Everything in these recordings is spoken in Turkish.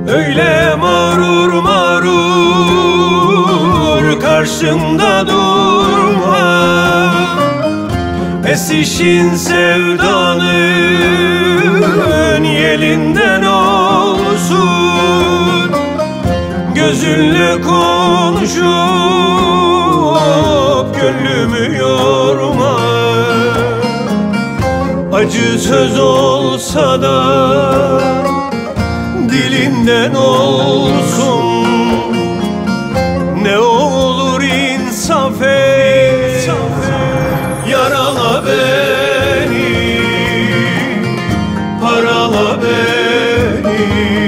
Öyle mağrur mağrur karşımda durma. Esişin sevdanın yelinden olsun. Gözünle konuşup gönlümü yorma. Acı söz olsa da dilinden olsun. Ne olur insaf et, yarala beni, parala beni,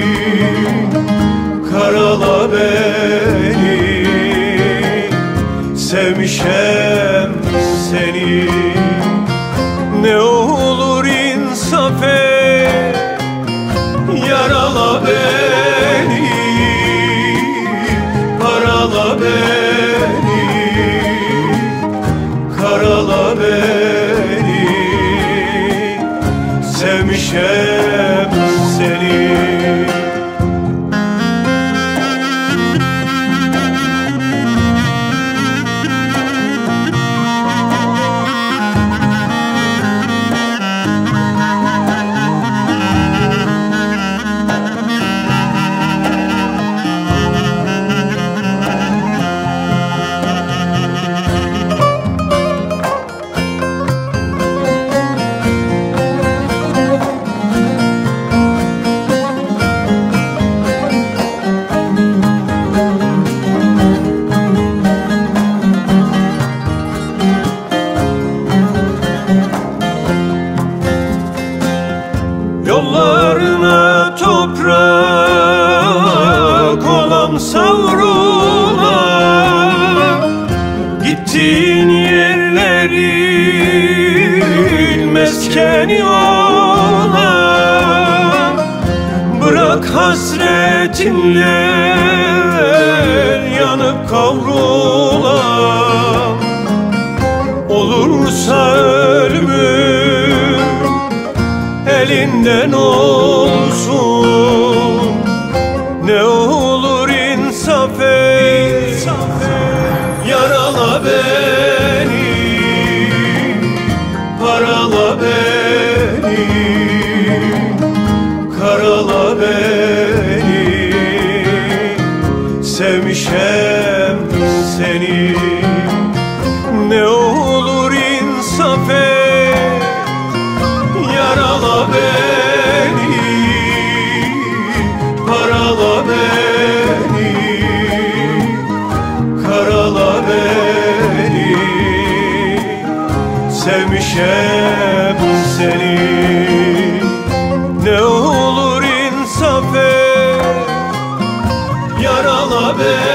karala beni. Sevmişem seni. Ne olur insaf et, yarala beni, parala beni, karala beni. Sevmişem seni. Yollarına toprak olam savrula. Gittiğin yerlerin meskeni olam. Bırak hasretinle yanıp kavrulam. Olursa ölümüm elinden olsun. Ne olur insaf et, yarala beni, parala beni, karala beni. Sevmişem seni. Ne olur insaf et, yarala beni, parala beni, karala beni. Sevmişem seni. Ne olur insaf et, yarala beni,